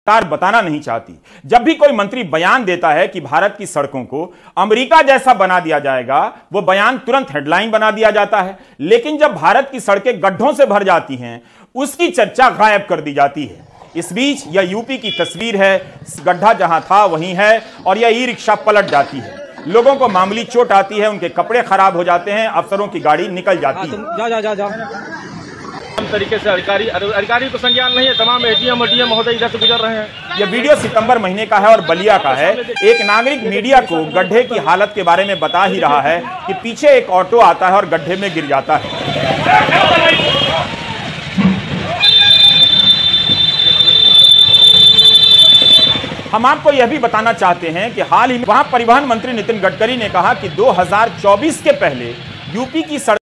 सरकार बताना नहीं चाहती। जब भी कोई मंत्री बयान देता है कि भारत की सड़कों को अमेरिका जैसा बना दिया जाएगा, वो बयान तुरंत हेडलाइन बना दिया जाता है। लेकिन जब भारत की सड़कें गड्ढों से भर जाती हैं, उसकी चर्चा गायब कर दी जाती है। इस बीच यह यूपी की तस्वीर है, गड्ढा जहां था वहीं है और यह ई रिक्शा पलट जाती है। लोगों को मामूली चोट आती है, उनके कपड़े खराब हो जाते हैं, अफसरों की गाड़ी निकल जाती है। तरीके से अधिकारी को संज्ञान नहीं है, तमाम एटीएम महोदय इधर से गुजर रहे हैं। यह वीडियो सितंबर महीने का है और बलिया का है। एक नागरिक मीडिया को गड्ढे की हालत के बारे में बता ही रहा है कि पीछे एक ऑटो आता है और गड्ढे में गिर जाता है। हम आपको यह भी बताना चाहते हैं कि हाल ही में वहां परिवहन मंत्री नितिन गडकरी ने कहा कि 2024 के पहले यूपी की सड़क